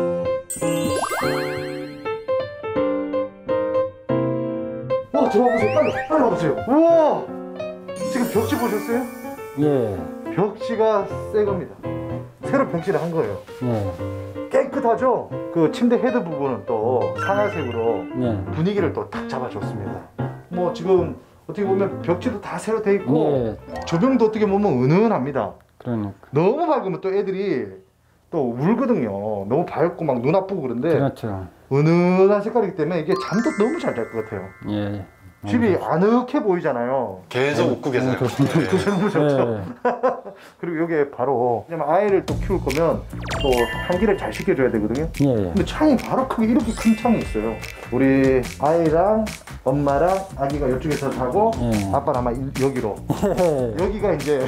와, 들어와보세요. 빨리 와보세요. 우와! 지금 벽지 보셨어요? 예. 벽지가 새 겁니다. 새로 벽지를 한 거예요. 예. 깨끗하죠? 그 침대 헤드 부분은 또 상아색으로 예. 분위기를 또 딱 잡아줬습니다. 뭐 지금 어떻게 보면 벽지도 다 새로 돼 있고 예. 조명도 어떻게 보면 은은합니다. 그러니까. 너무 밝으면 또 애들이 또 울거든요. 너무 밝고 막 눈 아프고 그런데 그렇죠. 은은한 색깔이기 때문에 이게 잠도 너무 잘 잘 것 같아요. 예. 집이 아늑해 보이잖아요. 계속 웃고 계세요. 좋습니다. 그게 너무 좋죠. 예. 그리고 여기에 바로 왜냐면 아이를 또 키울 거면 또 환기를 잘 시켜줘야 되거든요. 예. 근데 창이 바로 크게 이렇게 큰 창이 있어요. 우리 아이랑 엄마랑 아기가 이쪽에서 자고 예. 아빠는 아마 여기로. 여기가 이제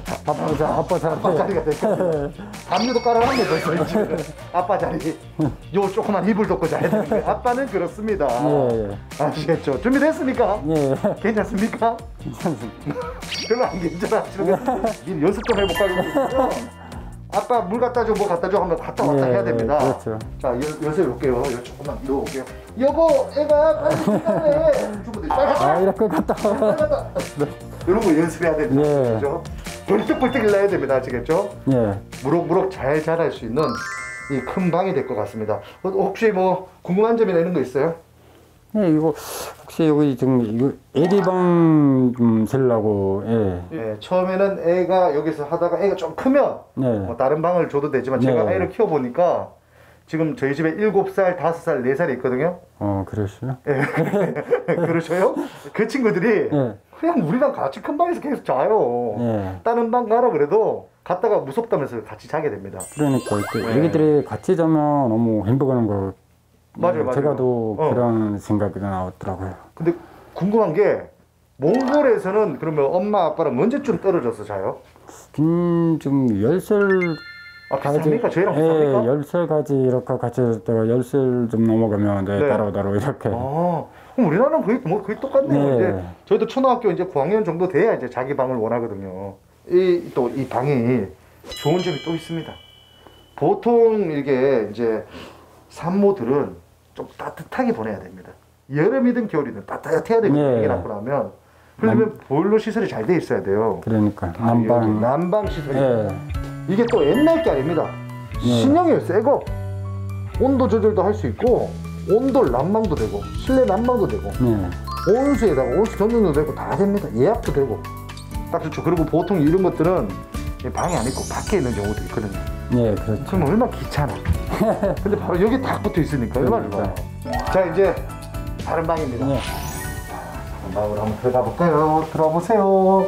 아빠 자리가 됐거든요. 담요도 깔아놨네 벌써 지금. 아빠 자리. 요 조그만 이불 덮고 자야 되는 거예요. 아빠는 그렇습니다. 예. 아시겠죠? 준비됐습니까? 예. 괜찮습니까? 괜찮습니다. 별로 안 괜찮아. 미리 연습 좀 해볼까 이러거든요. 아빠 물 갖다 줘, 뭐 갖다 줘 하면 갔다 왔다 예, 해야 됩니다. 그렇죠. 자, 여기서 볼게요. 요 조금만 넣어볼게요. 여보, 애가 빨리 시간해. 주부들 빨리 갔다. 이렇게 갔다 와. 빨리 갔다. 이런 거 연습해야 됩니다. 예. 그렇죠? 벌떡벌떡 일어나야 됩니다. 아시겠죠? 예. 무럭무럭 잘 자랄 수 있는 이 큰 방이 될 것 같습니다. 혹시 뭐 궁금한 점이나 이런 거 있어요? 예, 이거 혹시 여기 지금 이거 애기방 좀 쓰려고. 예. 예, 처음에는 애가 여기서 하다가 애가 좀 크면 네. 뭐 다른 방을 줘도 되지만 제가 네. 아이를 키워보니까 지금 저희 집에 7살, 5살, 4살이 있거든요. 그러시요? 예. 그러셔요? 그 친구들이 예. 그냥 우리랑 같이 큰 방에서 계속 자요. 예. 다른 방 가라 그래도 갔다가 무섭다면서 같이 자게 됩니다. 그러니까 이렇게 네. 애기들이 같이 자면 너무 행복한 거. 맞아요. 제가도 어. 그런 생각이 나왔더라고요. 근데 궁금한 게 몽골에서는 그러면 엄마 아빠랑 언제쯤 떨어져서 자요? 좀 10살 비슷합니까? 저희랑 예, 비슷합니까? 10살까지 이렇게 같이 있다가 10살 좀 넘어가면 네, 네. 따로따로 이렇게. 그럼 우리나라랑 거의 똑같네요. 네. 이제 저희도 초등학교 이제 9학년 정도 돼야 이제 자기 방을 원하거든요. 이 방이 좋은 점이 또 있습니다. 보통 이게 이제 산모들은 좀 따뜻하게 보내야 됩니다. 여름이든 겨울이든 따뜻해야 되거든요. 예. 애기 낳고 나면. 그러면 보일러 시설이 잘 돼 있어야 돼요. 그러니까 여기 난방. 난방 시설이. 예. 이게 또 옛날 게 아닙니다. 예. 신형이에요. 새거. 온도 조절도 할 수 있고 온돌 난방도 되고 실내 난방도 되고 예. 온수에다가 온수 전등도 되고 다 됩니다. 예약도 되고 딱 좋죠. 그리고 보통 이런 것들은 방에 안 있고 밖에 있는 경우도 있거든요. 예, 그렇죠. 그럼 얼마나 귀찮아. 근데 바로 여기 딱 붙어 있으니까 얼마나 좋아요. 자, 이제 다른 방입니다. 예. 다른 방으로 한번 들어가 볼까요? 들어가 보세요.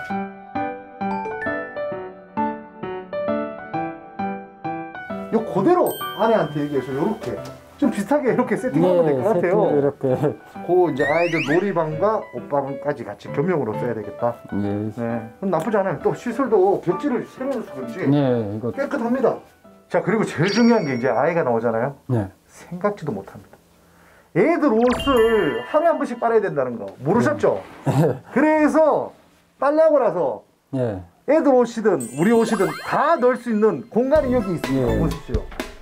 요 그대로 아내한테 얘기해서 요렇게 좀 비슷하게 이렇게 세팅하면 될 것 같아요. 세팅을 이렇게. 그 이제 아이들 놀이방과 옷방까지 같이 겸용으로 써야 되겠다. 예. 네, 그건 나쁘지 않아요. 또 시설도 벽지를 새로 넣어서 그런지 예, 이거. 깨끗합니다. 자, 그리고 제일 중요한 게 이제 아이가 나오잖아요. 예. 생각지도 못합니다. 애들 옷을 하루에 한 번씩 빨아야 된다는 거 모르셨죠? 그래서 빨래하고 나서 예. 애들 옷이든 우리 옷이든 다 넣을 수 있는 공간이 여기 있습니다. 예. 보십시오.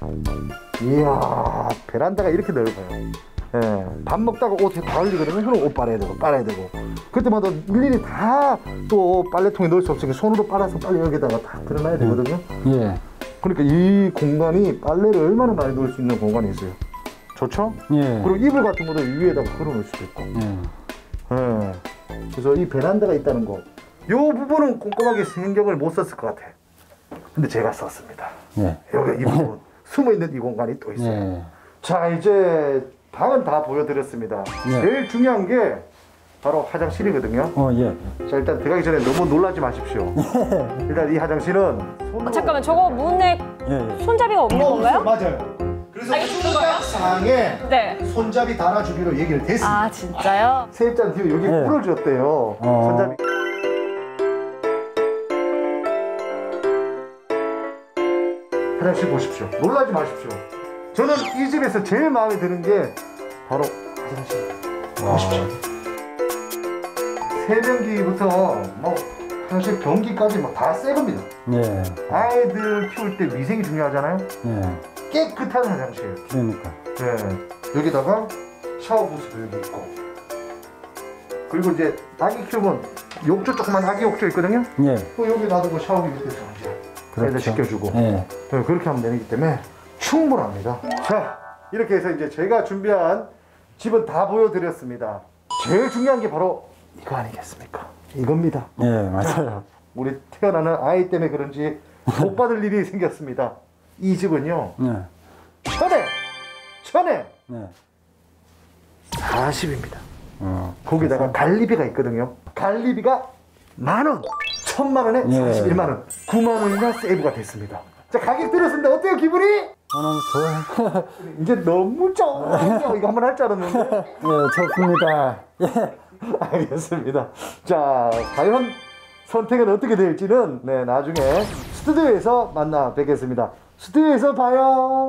이야, 베란다가 이렇게 넓어요. 예, 밥 먹다가 옷 다 흘리거든요. 그럼 옷 빨아야 되고. 그때마다 일일이 다 또 빨래통에 넣을 수 없으니까 손으로 빨아서 빨리 여기다가 다 드러나야 되거든요. 예. 그러니까 이 공간이 빨래를 얼마나 많이 넣을 수 있는 공간이 있어요. 좋죠? 예. 그리고 이불 같은 것도 위에다가 걸어놓을 수도 있고. 예. 예. 그래서 이 베란다가 있다는 거. 요 부분은 꼼꼼하게 신경을 못 썼을 것 같아. 근데 제가 썼습니다. 예. 여기 이 부분. 숨어있는 이 공간이 또 있어요. 예. 자, 이제 방은 다 보여드렸습니다. 예. 제일 중요한 게 바로 화장실이거든요. 예. 자, 일단 들어가기 전에 너무 놀라지 마십시오. 일단 이 화장실은 손으로 잠깐만, 저거 문에 예. 손잡이가 없는 건가요? 맞아요. 그래서 아, 이게 좋은 거예요? 상에 네. 손잡이 달아주기로 얘기를 됐습니다. 아, 진짜요? 세입자 뒤에 여기 예. 뿔을 줬대요. 손잡이. 화장실 보십시오. 놀라지 마십시오. 저는 이 집에서 제일 마음에 드는 게 바로 화장실. 보십시오. 세면기부터 뭐 화장실 변기까지 뭐 다 새 겁니다. 예. 아이들 키울 때 위생이 중요하잖아요. 예. 깨끗한 화장실. 그러니까. 예. 여기다가 샤워 부스도 여기 있고. 그리고 이제 아기 키우면 욕조 조그만 아기 욕조 있거든요. 예. 또 여기 놔두고 샤워기 밑에서 이제 애들 그렇죠. 씻겨주고. 예. 네, 그렇게 하면 되기 때문에 충분합니다. 자, 이렇게 해서 이제 제가 준비한 집은 다 보여드렸습니다. 제일 중요한 게 바로 이거 아니겠습니까? 이겁니다. 예, 맞아요. 우리 태어나는 아이 때문에 그런지 못 받을 일이 생겼습니다. 이 집은요, 예. 천에 예. 40입니다. 어. 거기다가 갈리비가 있거든요. 갈리비가 10,000원, 1,000만 원에 예. 41만 원, 9만 원이나 세이브가 됐습니다. 자, 가격 들었습니다. 어때요, 기분이? 너무 좋아요. 이제 너무 좋아요. 이거 한번 할 줄 알았는데. 예, 좋습니다. 예. 알겠습니다. 자, 과연 선택은 어떻게 될지는 나중에 스튜디오에서 만나 뵙겠습니다. 스튜디오에서 봐요.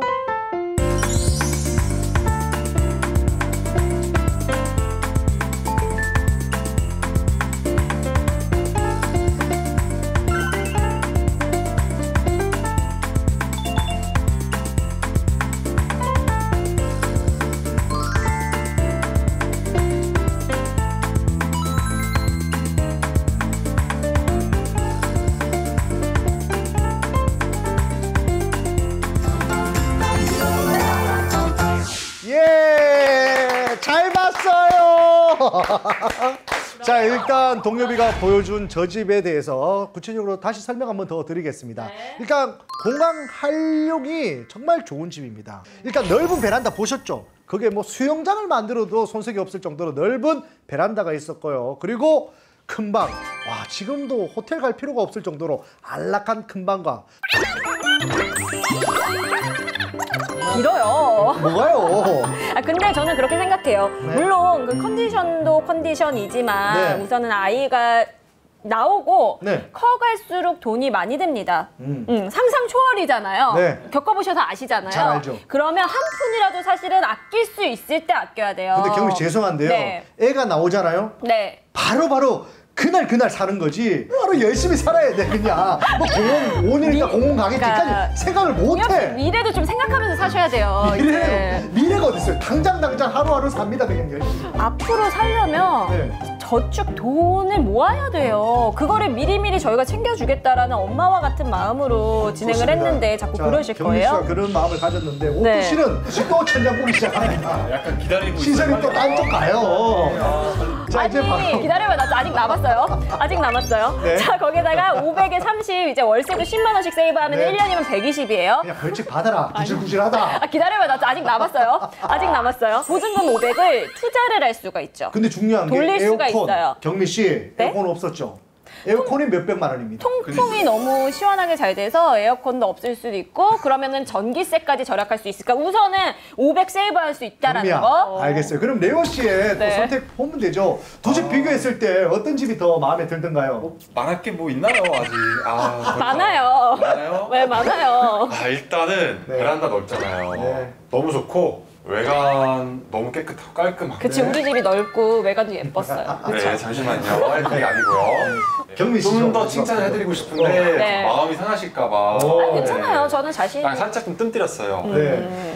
예, 잘 봤어요. 자, 일단 동엽이가 보여준 저 집에 대해서 구체적으로 다시 설명 한번 더 드리겠습니다. 일단 공간 활용이 정말 좋은 집입니다. 일단 넓은 베란다 보셨죠? 그게 뭐 수영장을 만들어도 손색이 없을 정도로 넓은 베란다가 있었고요. 그리고 큰 방. 와, 지금도 호텔 갈 필요가 없을 정도로 안락한 큰 방과 길어요. 뭐가요? 아, 근데 저는 그렇게 생각해요. 물론 그 컨디션도 컨디션이지만 네. 우선은 아이가 나오고 네. 커갈수록 돈이 많이 듭니다. 상상 초월이잖아요. 네. 겪어보셔서 아시잖아요. 잘 알죠. 그러면 한 푼이라도 사실은 아낄 수 있을 때 아껴야 돼요. 근데 경미 씨 죄송한데요. 네. 애가 나오잖아요. 네. 바로 그날 사는 거지. 바로 열심히 살아야 돼 그냥. 뭐 공원 5년이니까 공원 가겠지까지 그러니까 생각을 못해. 미래도 좀 생각하면서 사셔야 돼요. 이제. 미래가 어디 있어요? 당장 하루하루 삽니다 그냥 열심히. 앞으로 살려면 네. 저축 돈을 모아야 돼요. 그거를 미리미리 저희가 챙겨주겠다라는 엄마와 같은 마음으로 진행을 좋습니다. 했는데 자꾸 자, 그러실 경민 씨가 거예요. 그런 마음을 가졌는데 오프 네. 씨는 또 천장 보기 시작합니다. 약간 기다리고 시선이 또 딴 쪽 가요. 자 이제 바로 아니 기다려봐, 나 아직 남았어요. 아직 남았어요. 네. 자 거기다가 500에 30 이제 월세도 10만 원씩 세이브하면 네. 1년이면 120이에요. 그냥 벌칙 받아라. 구질구질하다. 아 기다려봐, 나 아직 남았어요. 아직 남았어요. 보증금 500을 투자를 할 수가 있죠. 근데 중요한 게 돌릴 수가 에어컨. 있어요. 경미 씨 네? 에어컨 없었죠? 에어컨이 몇백만 원입니다. 통풍이 너무 시원하게 잘 돼서 에어컨도 없을 수도 있고 그러면은 전기세까지 절약할 수 있을까? 우선은 500 세이브할 수 있다라는 경미야, 거. 알겠어요. 그럼 레오 씨의 또 네. 선택 보면 되죠. 두 집 비교했을 때 어떤 집이 더 마음에 들던가요? 말할 게 뭐 있나요 아직? 아 많아요. 많아요? 왜 많아요? 아 일단은 네. 베란다 넓잖아요. 네. 너무 좋고 외관 너무 깨끗하고 깔끔하고. 그치, 우리 집이 넓고 외관도 예뻤어요. 그쵸? 네 잠시만요. 그게 아니고요. 경미 씨 좀 더 칭찬을 해드리고 싶은데 네. 마음이 상하실까봐. 오. 괜찮아요. 저는 자신. 아, 살짝 좀 뜸들였어요. 네.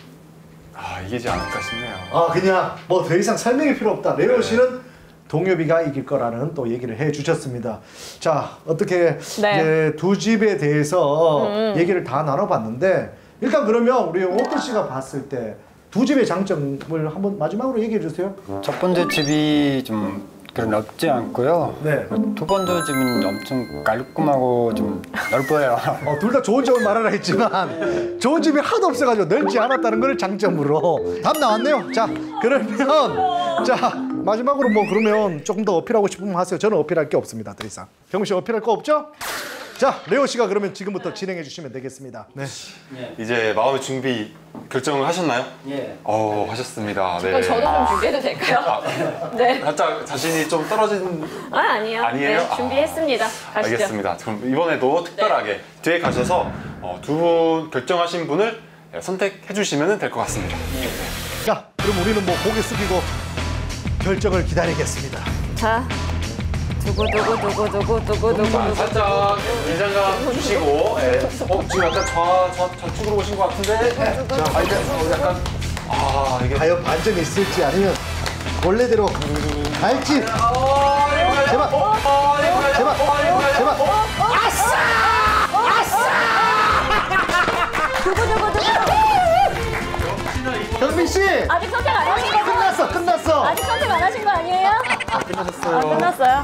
아 이게지 않을까 싶네요. 아 그냥 뭐 더 이상 설명이 필요 없다. 레오 네. 씨는 동엽이가 이길 거라는 또 얘기를 해주셨습니다. 자 어떻게 네. 이제 두 집에 대해서 얘기를 다 나눠봤는데 일단 그러면 우리 오프 씨가 봤을 때 두 집의 장점을 한번 마지막으로 얘기해 주세요. 첫 번째 집이 좀 그런 넓지 않고요. 네. 두 번째 집은 엄청 깔끔하고 좀 넓어요. 둘 다 좋은 점을 말하라 했지만 좋은 집이 하도 없어가지고 넓지 않았다는 걸 장점으로 답 나왔네요. 자 그러면 자 마지막으로 뭐 그러면 조금 더 어필하고 싶으면 하세요. 저는 어필할 게 없습니다. 더 이상. 경민 씨 어필할 거 없죠? 자 레오 씨가 그러면 지금부터 진행해 주시면 되겠습니다. 네. 이제 마음의 준비 결정을 하셨나요? 예. 하셨습니다. 그럼 네. 저도 좀 준비해도 될까요? 네. 살짝 자신이 좀 떨어진. 아니에요. 아니에요? 네, 준비했습니다. 가시죠. 알겠습니다. 그럼 이번에도 특별하게 뒤에 가셔서 두 분 결정하신 분을 선택해 주시면 될 것 같습니다. 자 그럼 우리는 뭐 고개 숙이고 결정을 기다리겠습니다. 자, 두고. 살짝 긴장감 주시고, 지금 약간 좌측으로 오신 것 같은데, 자, 이제 약간, 이게. 과연 반전이 있을지 아니면 원래대로 갈지. 제발. 두고. 경민 씨 아직 선택 안 하신 거 끝났어. 아직 선택 안 하신 거 아니에요? 끝나셨어요. 끝났어요.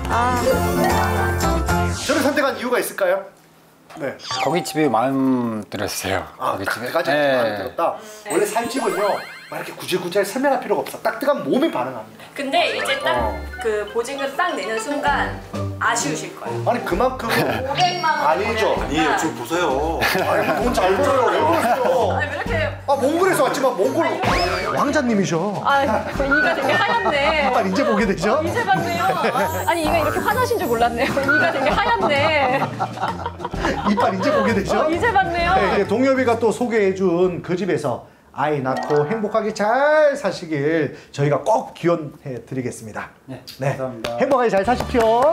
저를 선택한 이유가 있을까요? 네. 거기 집이 마음 들었어요. 거기 집이. 가지고 마음에 들었다. 원래 살집은요 막 이렇게 구질구질 설명할 필요가 없어. 따뜻한 몸이 반응합니다. 근데 이제 딱 그 보증금 딱 내는 순간 아쉬우실 거예요. 아니 그만큼 500만 원. 아니죠. 아니에요, 지금 보세요. 아니 돈잘 줘요. 왜 그러세요? 아니 왜 이렇게 몽골에서 왔지만 몽골 왕자님이셔. 이가 되게 하얗네. 빨리 이제 보게 되죠? 이제 봤네요. 아니 이가 이렇게 화나신 줄 몰랐네요. 이가 되게 하얗네. 이빨 이제 보게 되죠? 이제 봤네요. 네, 이제 동엽이가 또 소개해준 그 집에서 아이 낳고 행복하게 잘 사시길 저희가 꼭 기원해 드리겠습니다. 네, 감사합니다. 행복하게 잘 사십시오.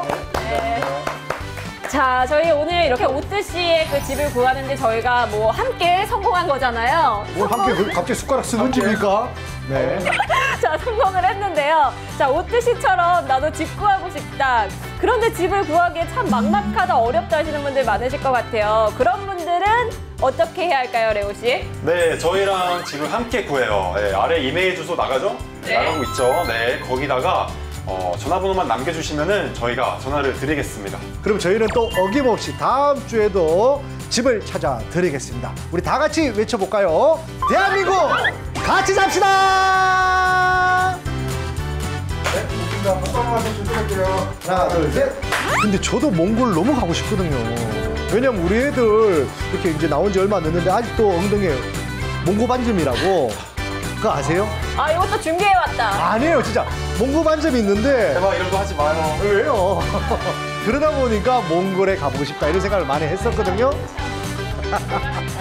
자, 저희 오늘 이렇게 오뜨 씨의 그 집을 구하는데 저희가 뭐 함께 성공한 거잖아요. 뭐 함께 갑자기 숟가락 쓰는 집입니까? 네. 자, 성공을 했는데요. 자, 오뜨 씨처럼 나도 집 구하고 싶다. 그런데 집을 구하기에 참 막막하다, 어렵다 하시는 분들 많으실 것 같아요. 그런 분들은 어떻게 해야 할까요, 레오 씨? 네, 저희랑 집을 함께 구해요. 네, 아래 이메일 주소 나가죠? 네. 나가고 있죠. 네, 거기다가 전화번호만 남겨주시면은 저희가 전화를 드리겠습니다. 그럼 저희는 또 어김없이 다음 주에도 집을 찾아드리겠습니다. 우리 다 같이 외쳐볼까요? 대한민국 같이 삽시다! 하나, 둘, 셋. 근데 저도 몽골 너무 가고 싶거든요. 왜냐면 우리 애들 이렇게 이제 나온 지 얼마 안 됐는데 아직도 엉덩이에 몽고 반점이라고. 그거 아세요? 아, 이것도 준비해왔다. 아니에요, 진짜. 몽고 반점이 있는데. 대박 이런 거 하지 마요. 왜요? 그러다 보니까 몽골에 가보고 싶다 이런 생각을 많이 했었거든요.